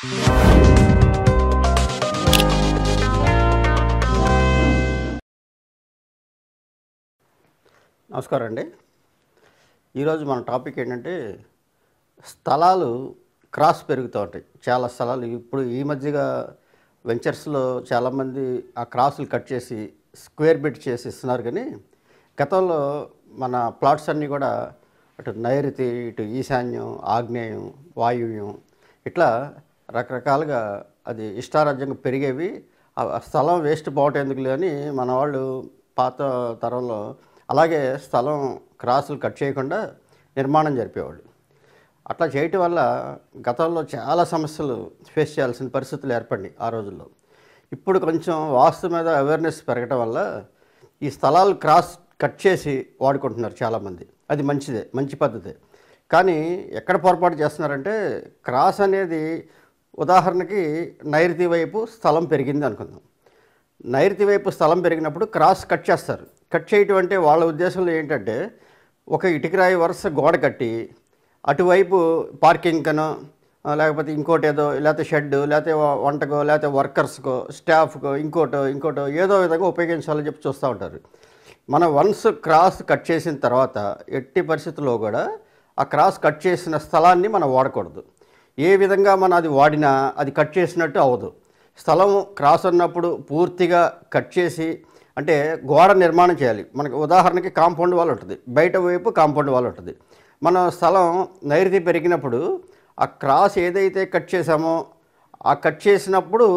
నమస్కారం అండి. ఈరోజు మన టాపిక్ ఏంటంటే స్థలాలు క్రాస్ పెరుగుతూ ఉంటాయి. చాలా స్థలాలు ఇప్పుడు ఈ మధ్యగా వెంచర్స్లో చాలామంది ఆ క్రాసులు కట్ చేసి స్క్వేర్ బిట్ చేసి ఇస్తున్నారు. కానీ గతంలో మన ప్లాట్స్ అన్నీ కూడా అటు నైరుతి, ఇటు ఈశాన్యం, ఆగ్నేయం, వాయువ్యం ఇట్లా రకరకాలుగా అది ఇష్టారాజ్యంగా పెరిగేవి. ఆ స్థలం వేస్ట్ పోవటం ఎందుకులే అని మన వాళ్ళు పాత తరంలో అలాగే స్థలం క్రాసులు కట్ చేయకుండా నిర్మాణం జరిపేవాళ్ళు. అట్లా చేయటం వల్ల గతంలో చాలా సమస్యలు ఫేస్ చేయాల్సిన పరిస్థితులు ఏర్పడినాయి ఆ రోజుల్లో. ఇప్పుడు కొంచెం వాస్తు మీద అవేర్నెస్ పెరగటం వల్ల ఈ స్థలాలు క్రాస్ కట్ చేసి వాడుకుంటున్నారు చాలామంది. అది మంచిదే, మంచి పద్ధతే. కానీ ఎక్కడ పొరపాటు చేస్తున్నారంటే క్రాస్ అనేది ఉదాహరణకి నైరుతి వైపు స్థలం పెరిగింది అనుకుందాం. నైరుతి వైపు స్థలం పెరిగినప్పుడు క్రాస్ కట్ చేస్తారు. కట్ చేయటం అంటే వాళ్ళ ఉద్దేశంలో ఏంటంటే ఒక ఇటుకరాయి వరుస గోడ కట్టి అటువైపు పార్కింగ్ కనో లేకపోతే ఇంకోటి ఏదో లేకపోతే షెడ్ లేకపోతే వంటకో లేకపోతే వర్కర్స్కో స్టాఫ్కో ఇంకోటో ఏదో విధంగా ఉపయోగించాలని చెప్పి చూస్తూ ఉంటారు. మనం వన్స్ క్రాస్ కట్ చేసిన తర్వాత ఎట్టి పరిస్థితుల్లో కూడా ఆ క్రాస్ కట్ చేసిన స్థలాన్ని మనం వాడకూడదు. ఏ విధంగా మనం అది వాడినా అది కట్ చేసినట్టు అవ్వదు. స్థలం క్రాస్ ఉన్నప్పుడు పూర్తిగా కట్ చేసి అంటే గోడ నిర్మాణం చేయాలి. మనకు ఉదాహరణకి కాంపౌండ్ వాల్ ఉంటుంది, బయట వైపు కాంపౌండ్ వాల్ ఉంటుంది. మన స్థలం నైరుతి పెరిగినప్పుడు ఆ క్రాస్ ఏదైతే కట్ చేసామో ఆ కట్ చేసినప్పుడు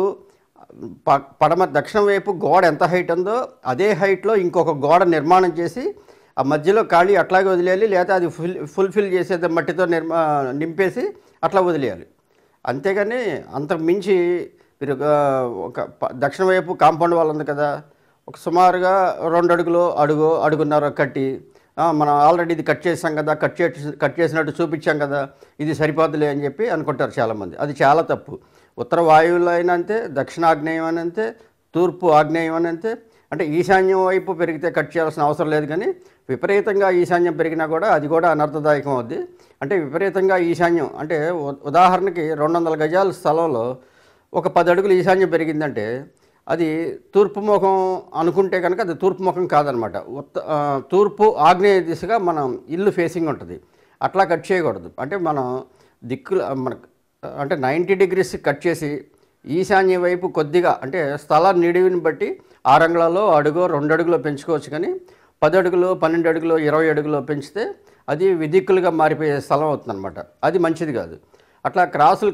దక్షిణం వైపు గోడ ఎంత హైట్ ఉందో అదే హైట్లో ఇంకొక గోడ నిర్మాణం చేసి ఆ మధ్యలో ఖాళీ అట్లాగే వదిలేయాలి. లేదా అది ఫుల్ఫిల్ చేసేది మట్టితో నింపేసి అట్లా వదిలేయాలి. అంతేగాని అంతకు మించి మీరు ఒక దక్షిణ వైపు కాంపౌండ్ వాల్ ఉంది కదా, ఒక సుమారుగా 2 అడుగులు అడుగున్నర కట్టి మనం ఆల్రెడీ ఇది కట్ చేసాం కదా, కట్ చేసినట్టు చూపించాం కదా, ఇది సరిపోదులే అని చెప్పి అనుకుంటారు చాలామంది. అది చాలా తప్పు. ఉత్తర వాయువులో అయినా అంతే, దక్షిణాగ్నేయం అని అంతే, తూర్పు ఆగ్నేయం అని అంతే. అంటే ఈశాన్యం వైపు పెరిగితే కట్ చేయాల్సిన అవసరం లేదు. కానీ విపరీతంగా ఈశాన్యం పెరిగినా కూడా అది కూడా అనర్థదాయకం అవుద్ది. అంటే విపరీతంగా ఈశాన్యం అంటే ఉదాహరణకి 200 గజాల స్థలంలో ఒక 10 అడుగులు ఈశాన్యం పెరిగిందంటే అది తూర్పు ముఖం అనుకుంటే కనుక అది తూర్పు ముఖం కాదనమాట. తూర్పు ఆగ్నేయ దిశగా మనం ఇల్లు ఫేసింగ్ ఉంటుంది. అట్లా కట్ చేయకూడదు. అంటే మనం మనకు అంటే 90 డిగ్రీస్ కట్ చేసి ఈశాన్య వైపు కొద్దిగా అంటే స్థలాన్ని నిడివిని బట్టి 6 అంగుళాలు అడుగో 2 అడుగులో పెంచుకోవచ్చు. కానీ 10 అడుగులు 12 అడుగులు 20 అడుగులో పెంచితే అది విదిక్కులుగా మారిపోయే స్థలం అవుతుందన్నమాట. అది మంచిది కాదు. అట్లా క్రాసులు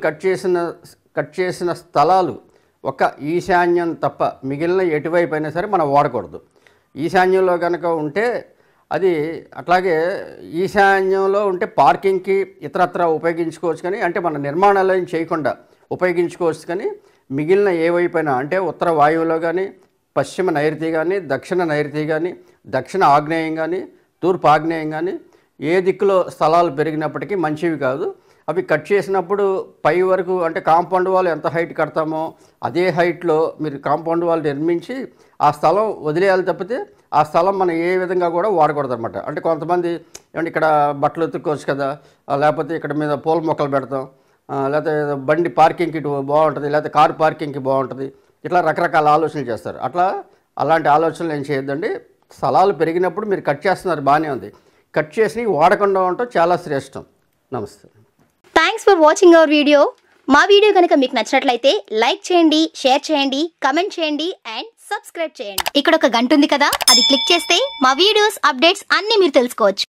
కట్ చేసిన స్థలాలు ఒక ఈశాన్యం తప్ప మిగిలిన ఎటువైపు అయినా సరే మనం వాడకూడదు. ఈశాన్యంలో కనుక ఉంటే అది అట్లాగే ఈశాన్యంలో ఉంటే పార్కింగ్కి ఇతరత్ర ఉపయోగించుకోవచ్చు. కానీ అంటే మన నిర్మాణాలను చేయకుండా ఉపయోగించుకోవచ్చు. కానీ మిగిలిన ఏ వైపైనా అంటే ఉత్తర వాయువులో కానీ, పశ్చిమ నైరుతి కానీ, దక్షిణ నైరుతి కానీ, దక్షిణ ఆగ్నేయం కానీ, తూర్పు ఆగ్నేయం కానీ ఏ దిక్కులో స్థలాలు పెరిగినప్పటికీ మంచివి కాదు. అవి కట్ చేసినప్పుడు పై వరకు అంటే కాంపౌండ్ వాల్ ఎంత హైట్ కడతామో అదే హైట్లో మీరు కాంపౌండ్ వాల్ నిర్మించి ఆ స్థలం వదిలేయాలి. తప్పితే ఆ స్థలం మనం ఏ విధంగా కూడా వాడకూడదు అనమాట. అంటే కొంతమంది ఏమంటే ఇక్కడ బట్టలు ఉతుక్కోవచ్చు కదా, లేకపోతే ఇక్కడ మీద పూల మొక్కలు పెడతాం, లేకపోతే బండి పార్కింగ్కి ఇటు బాగుంటుంది, లేకపోతే కారు పార్కింగ్కి బాగుంటుంది, ఇట్లా రకరకాల ఆలోచనలు చేస్తారు. అలాంటి ఆలోచనలు ఏం చేయొద్దండి. స్థలాలు పెరిగినప్పుడు మీరు కట్ చేస్తున్నారు, బాగానే ఉంది. కట్ చేసి వాడకుండా ఉండటం చాలా శ్రేష్టం. నమస్తే. Thanks for watching our video. మా వీడియో కనుక మీకు నచ్చినట్లయితే లైక్ చేయండి, షేర్ చేయండి, కమెంట్ చేయండి అండ్ సబ్స్క్రైబ్ చేయండి. ఇక్కడ ఒక గంట ఉంది కదా, అది క్లిక్ చేస్తే మా వీడియోస్ అప్డేట్స్ అన్ని మీరు తెలుసుకోవచ్చు.